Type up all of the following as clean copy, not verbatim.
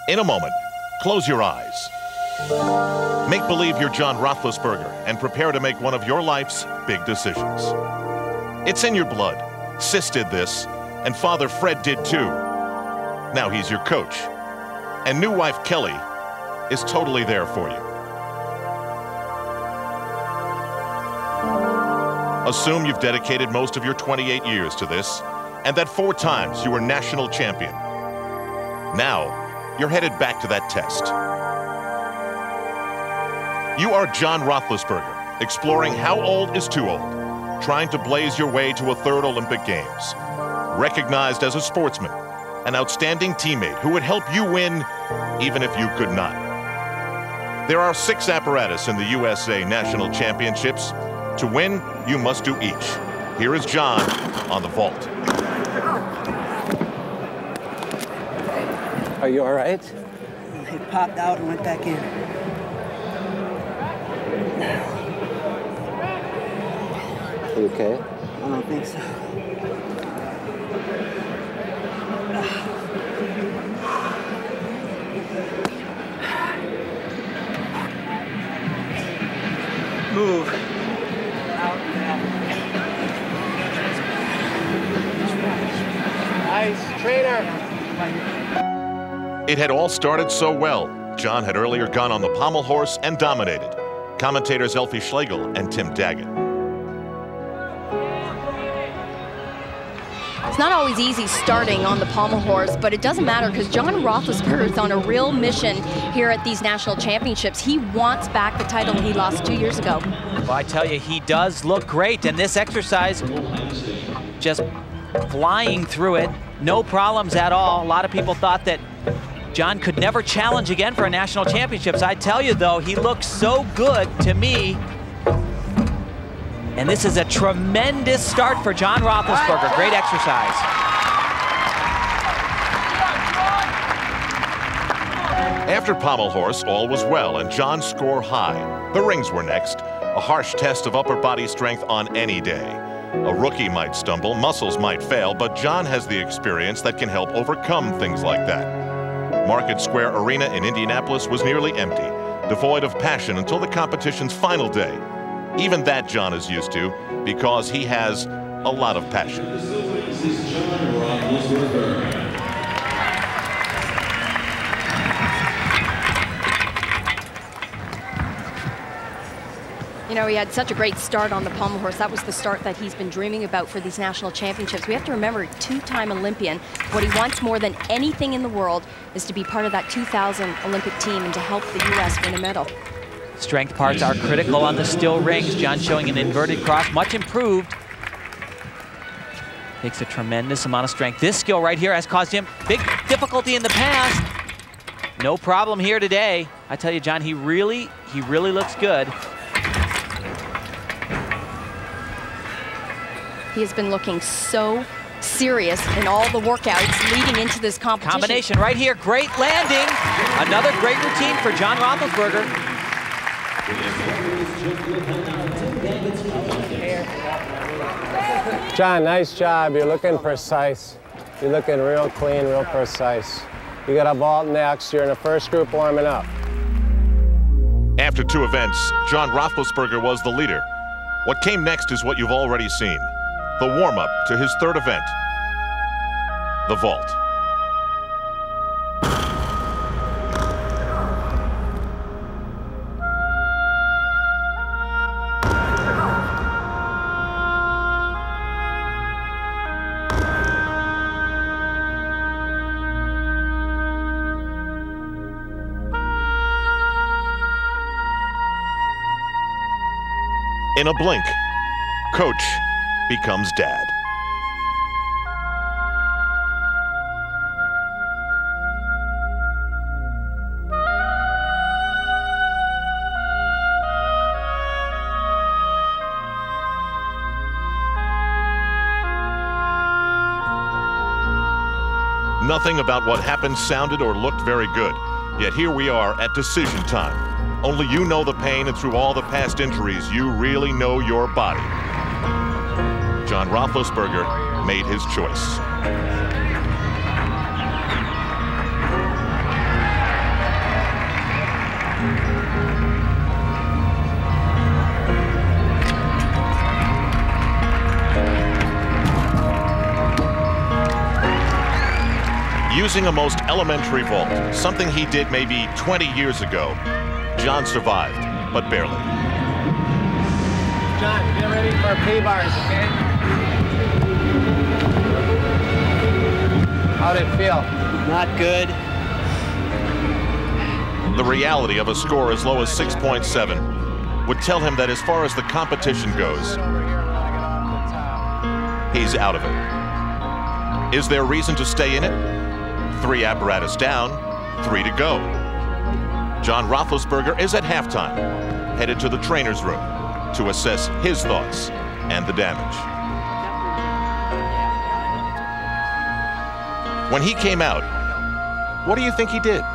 In a moment, close your eyes. Make believe you're John Roethlisberger and prepare to make one of your life's big decisions. It's in your blood. Sis did this, and Father Fred did too. Now he's your coach. And new wife Kelly is totally there for you. Assume you've dedicated most of your 28 years to this, and that 4 times you were national champion. Now, you're headed back to that test. You are John Roethlisberger, exploring how old is too old, trying to blaze your way to a 3rd Olympic Games. Recognized as a sportsman, an outstanding teammate who would help you win even if you could not. There are 6 apparatus in the USA National Championships. To win, you must do each. Here is John on the vault. Are you all right? It popped out and went back in. Are you okay? I don't think so. Move. Nice, trainer. It had all started so well. John had earlier gone on the pommel horse and dominated. Commentators Elfie Schlegel and Tim Daggett. It's not always easy starting on the pommel horse, but it doesn't matter because John Roethlisberger is on a real mission here at these national championships. He wants back the title he lost 2 years ago. Well, I tell you, he does look great, and this exercise, just flying through it, no problems at all. A lot of people thought that John could never challenge again for a national championships. I tell you, though, he looks so good to me. And this is a tremendous start for John Roethlisberger. Great exercise. After pommel horse, all was well, and John's score high. The rings were next, a harsh test of upper body strength on any day. A rookie might stumble, muscles might fail, but John has the experience that can help overcome things like that. Market Square Arena in Indianapolis was nearly empty, devoid of passion until the competition's final day. Even that John is used to because he has a lot of passion. You know, he had such a great start on the pommel horse. That was the start that he's been dreaming about for these national championships. We have to remember, 2-time Olympian. What he wants more than anything in the world is to be part of that 2000 Olympic team and to help the U.S. win a medal. Strength parts are critical on the still rings. John showing an inverted cross, much improved. Takes a tremendous amount of strength. This skill right here has caused him big difficulty in the past. No problem here today. I tell you, John, he really looks good. He has been looking so serious in all the workouts leading into this competition. Combination right here, great landing. Another great routine for John Roethlisberger. John, nice job. You're looking precise. You're looking real clean, real precise. You got a vault next. You're in the first group warming up. After 2 events, John Roethlisberger was the leader. What came next is what you've already seen. The warm-up to his 3rd event, the vault. In a blink, coach becomes dad. Nothing about what happened sounded or looked very good. Yet here we are at decision time. Only you know the pain, and through all the past injuries, you really know your body. John Roethlisberger made his choice. Using a most elementary vault, something he did maybe 20 years ago, John survived, but barely. John, get ready for P-bars, okay? How'd it feel? Not good. The reality of a score as low as 6.7 would tell him that as far as the competition goes, he's out of it. Is there reason to stay in it? 3 apparatus down, 3 to go. John Roethlisberger is at halftime, headed to the trainer's room to assess his thoughts and the damage. When he came out, what do you think he did?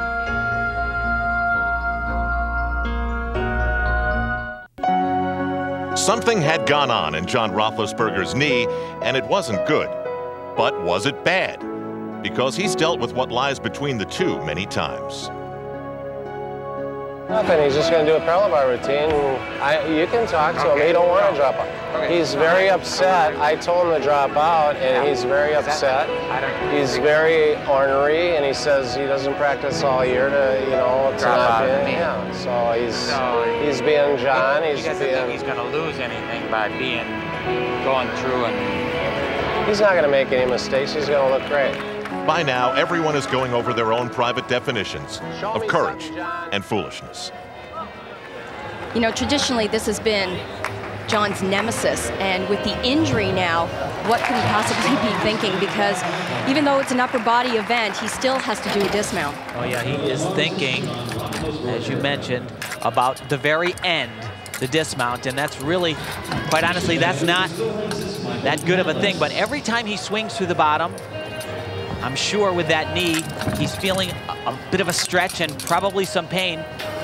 Something had gone on in John Roethlisberger's knee, and it wasn't good. But was it bad? Because he's dealt with what lies between the two many times. Nothing, he's just going to do a parallel bar routine. You can talk to him, he don't want to drop out. He's very upset. I told him to drop out, and he's very upset. He's very ornery, and he says he doesn't practice all year to, you know, to not be. Yeah, so he's being John. He doesn't think he's going to lose anything by going through and... He's not going to make any mistakes. He's going to look great. By now, everyone is going over their own private definitions of courage and foolishness. You know, traditionally, this has been John's nemesis, and with the injury now, what could he possibly be thinking? Because even though it's an upper body event, he still has to do a dismount. Oh yeah, he is thinking, as you mentioned, about the very end, the dismount, and that's really, quite honestly, that's not that good of a thing. But every time he swings through the bottom, I'm sure with that knee, he's feeling a bit of a stretch and probably some pain.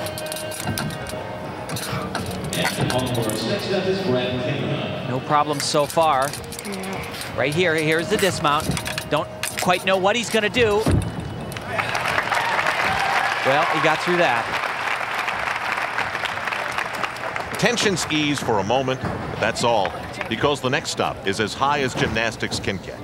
No problem so far. Right here, here's the dismount. Don't quite know what he's gonna do. Well, he got through that. Tensions ease for a moment, but that's all, because the next stop is as high as gymnastics can get.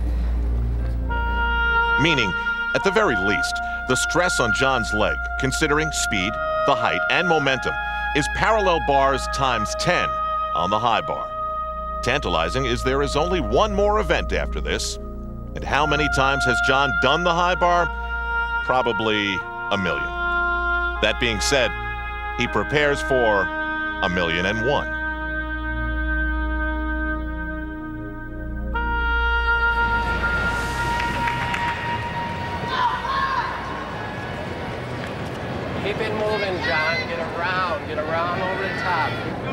Meaning, at the very least, the stress on John's leg, considering speed, the height, and momentum, is parallel bars times 10 on the high bar. Tantalizing is there is only one more event after this. And how many times has John done the high bar? Probably a million. That being said, he prepares for 1,000,001. Keep it moving, John. Get around over the top.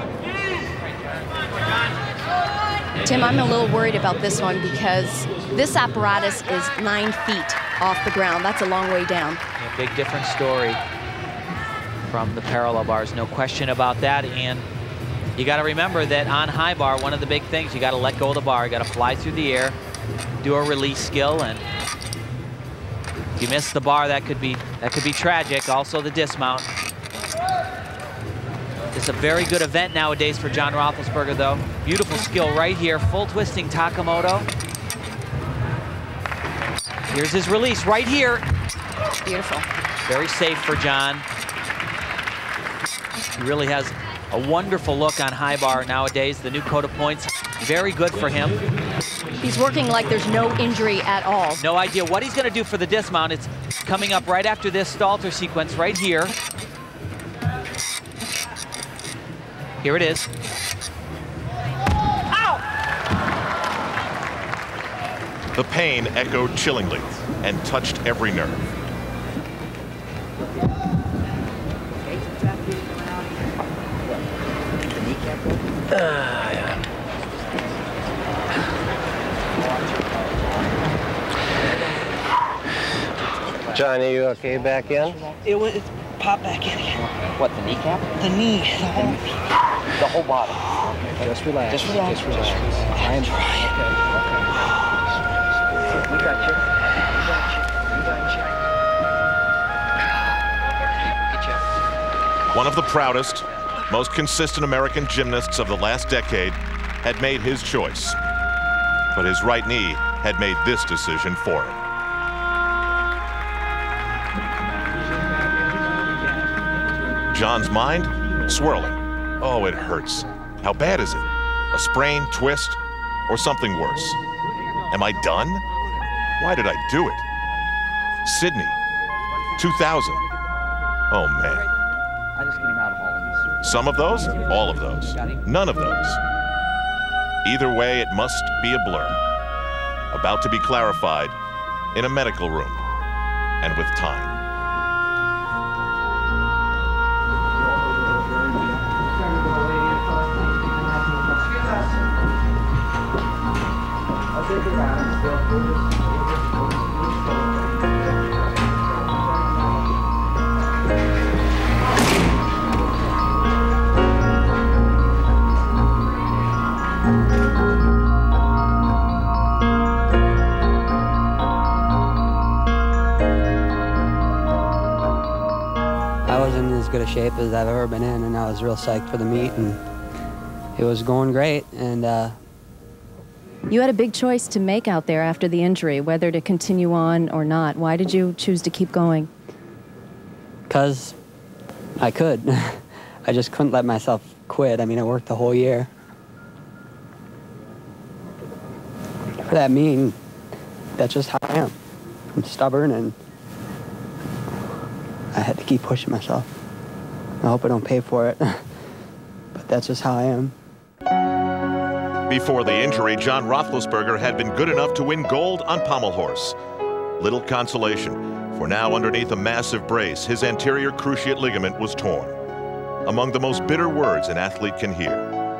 Tim, I'm a little worried about this one because this apparatus is 9 feet off the ground. That's a long way down. A big different story from the parallel bars, no question about that. And you got to remember that on high bar, one of the big things, you got to let go of the bar. You got to fly through the air, do a release skill, and if you miss the bar, that could be tragic. Also the dismount. It's a very good event nowadays for John Roethlisberger, though. Beautiful skill right here, full twisting Takamoto. Here's his release right here. Beautiful. Very safe for John. He really has a wonderful look on high bar nowadays. The new coat of points, very good for him. He's working like there's no injury at all. No idea what he's going to do for the dismount. It's coming up right after this Stalter sequence right here. Here it is. Ow! The pain echoed chillingly and touched every nerve. John, are you okay back in? It popped back in again. What, the kneecap? The knee, The whole body. Okay, just relax. Just relax. Just relax. I'm trying. We got you. One of the proudest, most consistent American gymnasts of the last decade had made his choice. But his right knee had made this decision for him. John's mind swirling. Oh, it hurts. How bad is it? A sprain, twist, or something worse? Am I done? Why did I do it? Sydney, 2000. Oh, man. I just get him out of Holland. Some of those, all of those, none of those. Either way, it must be a blur. About to be clarified in a medical room and with time. I was in as good a shape as I've ever been in, and I was real psyched for the meet, and it was going great. And you had a big choice to make out there after the injury, whether to continue on or not. Why did you choose to keep going? Because I could. I just couldn't let myself quit. I mean, I worked the whole year. For that mean, that's just how I am. I'm stubborn, and I had to keep pushing myself. I hope I don't pay for it, but that's just how I am. Before the injury, John Roethlisberger had been good enough to win gold on pommel horse. Little consolation, for now underneath a massive brace, his anterior cruciate ligament was torn. Among the most bitter words an athlete can hear.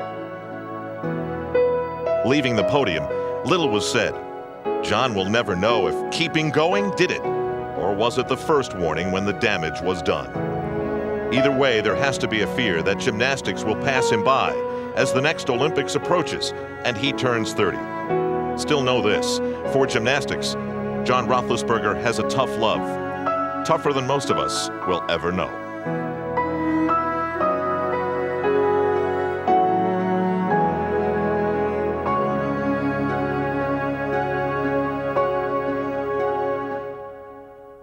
Leaving the podium, little was said. John will never know if keeping going did it, or was it the first warning when the damage was done? Either way, there has to be a fear that gymnastics will pass him by as the next Olympics approaches and he turns 30. Still know this, for gymnastics, John Roethlisberger has a tough love, tougher than most of us will ever know.